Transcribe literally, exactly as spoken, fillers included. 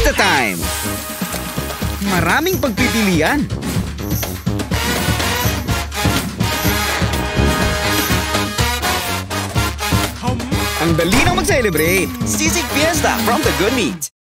Fiesta time! Maraming pagpipilian. Ang dali na mag-celebrate. Sisig Fiesta from The Good Meat.